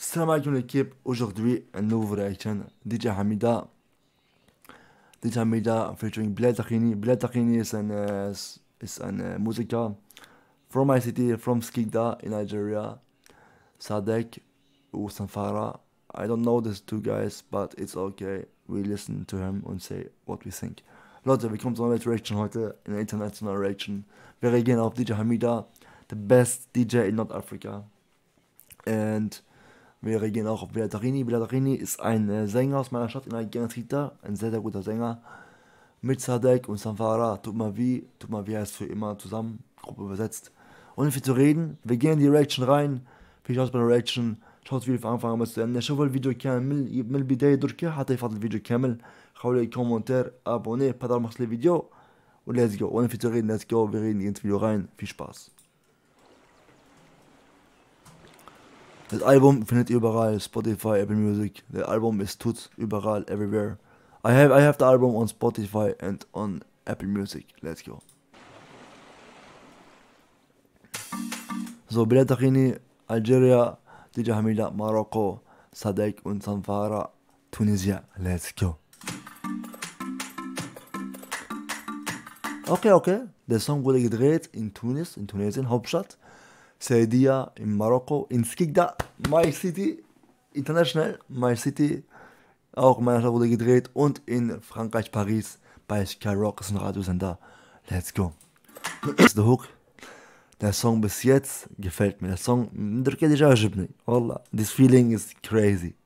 Salam alaikum l'équipe, aujourd'hui un nouveau reaction, DJ Hamida. DJ Hamida featuring Bilal Takhini. Bilal Takhini is an Musiker from my city, from Skikda in Nigeria. Sadek or Sanfara. I don't know these two guys, but it's okay. We listen to him and say what we think. Leute, wir kommen zu einer Reaction heute, eine international Reaction. Wir reagieren auf DJ Hamida, the best DJ in North Africa. And wir reagieren auch auf Bilal Takhini. Bilal Takhini ist ein Sänger aus meiner Stadt in Algerien, ein sehr, sehr guter Sänger. Mit Sadek und Sanfara, tut mal wie heißt für immer zusammen, Gruppe übersetzt. Ohne viel zu reden, wir gehen in die Reaction rein. Viel Spaß bei der Reaction. شوط فيديو في أنفع مثلا شوفوا الفيديو كامل من البداية دركا حتى يفضل الفيديو كامل خلوا لي كومنتير ابوني بدل ما خلي الفيديو وليتس جو وانا في تغير ليتس جو wir reden ins Video rein viel Spaß. Das Album findet ihr überall, Spotify, Apple Music. Das Album ist tut überall, everywhere. I have the album on Spotify and on Apple Music. Let's go. So, Bilal Takhini, Algeria, DJ Hamida, Marokko, Sadek und Sanfara, Tunisia. Let's go. Okay. Der Song wurde gedreht in Tunesien, Hauptstadt. Saidia in Marokko, in Skikda, My City, International, My City. Auch in meiner Stadt wurde gedreht und in Frankreich, Paris, bei Skyrock, ist ein Radiosender. Let's go. Das ist der Hook. Der Song bis jetzt gefällt mir. Der Song, Wallah, this feeling is crazy.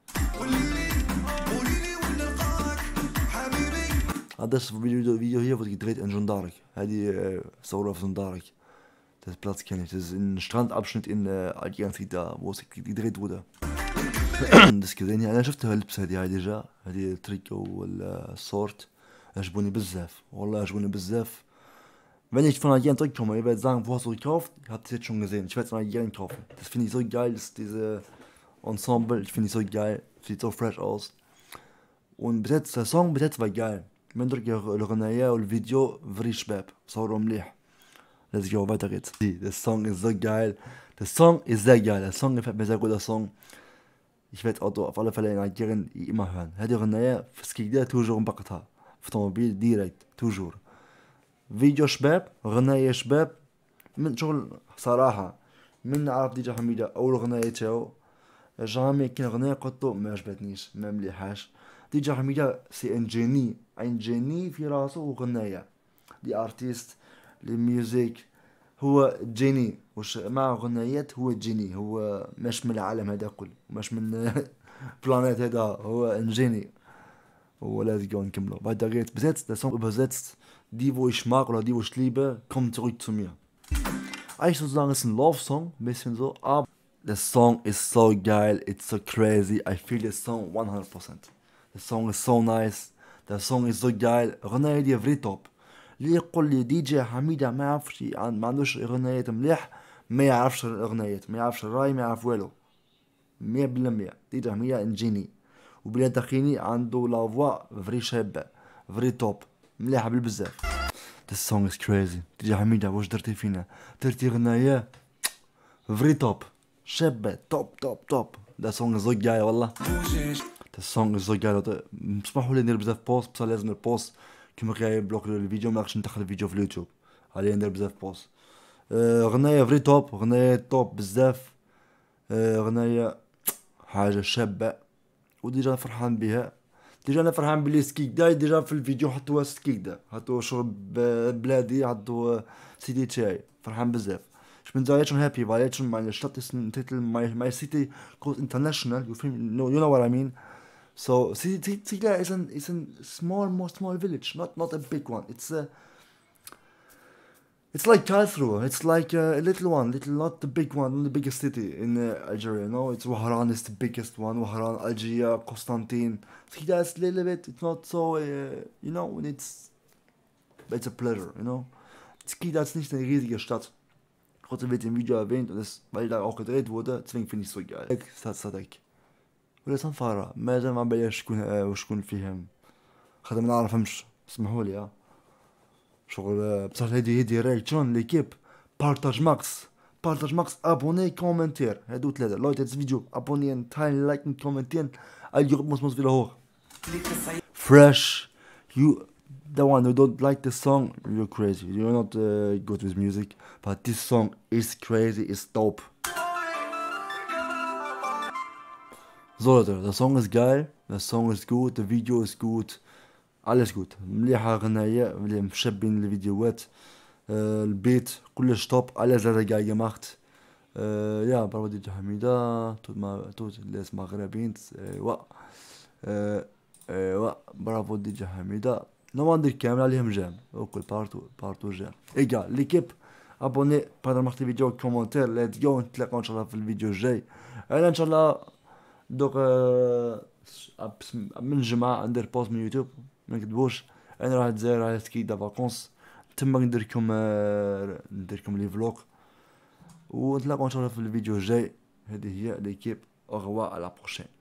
Das Video hier wurde gedreht in Jondark. Die Soul of Jondark. Das Platz kenne ich. Das ist ein Strandabschnitt in Algerien, da wo es gedreht wurde. Das gesehen يعني انا شفتها اللبسه هذه ديجا هذه التريكو والصورت عجبوني بزاف والله عجبوني بزاف. Wenn ich von Algerien zurückkomme, ihr werdet sagen, wo hast du gekauft? Ihr habt es jetzt schon gesehen. Ich werde es von Algerien kaufen. Das finde ich so geil, diese Ensemble, ich finde es so geil, sieht so fresh aus. Und bis jetzt, der Song bis jetzt war geil. من درك الأغنية والفيديو فري شباب صوروا مليح. Let's go, weiter geht's. Der Song ist so geil. Der Song ist sehr geil. Der Song gefällt mir sehr gut, der Song. Ich werde Auto auf alle Fälle in Algerien immer hören. هذه أغنية في سكيكدا توجور نبقتها في طوموبيل ديريكت توجور. فيديو شباب، أغنية شباب، من شغل صراحة من نعرف ديجا حميدة أول أغنية تاعو جامي كاين أغنية قطو ما عجبتنيش ما مليحاش. ديجا حميدة سي ان جيني في راسو وغنية دي ارتيست للميوزيك هو جيني وش مع غنيات هو جيني هو مش من العالم هذا كله مش من بلانيت هذا هو جيني هو لازم نكملو weiter geht's besetzt der Song übersetzt die wo ich mag oder die wo ich liebe kommen zurück zu mir. Eigentlich sozusagen ist ein Love Song ein bisschen so aber the song is so geil, it's so crazy, I feel the song 100%. The song is so nice, the song is so geil. أغنية دي فري توب. اللي يقول لي دي جي حميدة ما يعرفش ما عندوش أغنيات مليح ما يعرفش الأغنيات ما يعرفش الراي ما يعرف والو 100%. دي جي حميدة انجيني وبلال تاخيني عنده لافوا فري شابة فري توب مليحة بالبزاف. This song is crazy. دي جي حميدة واش درتي فينا درتي غنية فري توب شابة توب. ده song is so geil والله. Der Song ist so geil. اسمحوا لي ندير بزاف بوست بصح لازم البوست كيما غايب بلوك الفيديو ما نقدرش ندخل الفيديو في اليوتيوب عليه ندير بزاف بوست. غنية فري توب غنية توب بزاف غنية حاجة شابة وديجا فرحان بها. ديجا انا فرحان بلي سكيكدا ديجا في الفيديو حطوا سكيكدا حطوا شرب بلادي حطوا سيدي تاعي فرحان بزاف. Ich bin so jetzt schon happy, weil jetzt schon meine Stadt ist ein Titel, my city goes international, you know what I mean? So, Sigla is a small village, not a big one. It's like Karlsruhe, it's like a little one, not the big one, not the biggest city in Algeria, you know? It's Wahran is the biggest one, Wahran, Algeria, Constantine. Sigla is a little bit, it's not so, you know, it's a pleasure, you know? Sigla ist nicht eine riesige Stadt. Trotzdem wird im Video erwähnt und weil da auch gedreht wurde, deswegen finde ich es so geil. Sadek. ولا صنفارة مازال ما بلاش شكون فيهم خاطر ما نعرفهمش اسمحولي شغل بصح هادي رياكشن ليكيب بارطاج ماكس بارتاج ماكس، ابوني، كومنتير. هادو ثلاثه. Leute, das Video abonnieren, teilen, liken, kommentieren. Algorithmus muss wieder hoch. Fresh, you, the one who don't like the song, you're crazy. You're not good with music, but this song is crazy, is dope. So Leute, der Song ist geil, der Song ist gut, der Video ist gut, alles gut. مليحة غناية اللي مشبين الفيديوهات، البيت كلش توب، alles sehr geil gemacht. Ja, bravo DJ Hamida, tut les Maghrébins, bravo DJ Hamida. نوندر كامل عليهم جام، وكل بارتو جام. ايجال ليكيب، ابوني، بعد ما الفيديو كومنتير، ليتس جو، نتلاقاو ان شاء الله في الفيديو الجاي. انا ان شاء الله دوك من الجمعة ندير بوست من يوتيوب، ما نكذبوش. انا راح الجزائر على سكي دا فاكونس، تما نديركم لي فلوق، ونتلاقاو ان شاء الله في الفيديو الجاي. هذه هي ليكيب، اغوا على بروشين.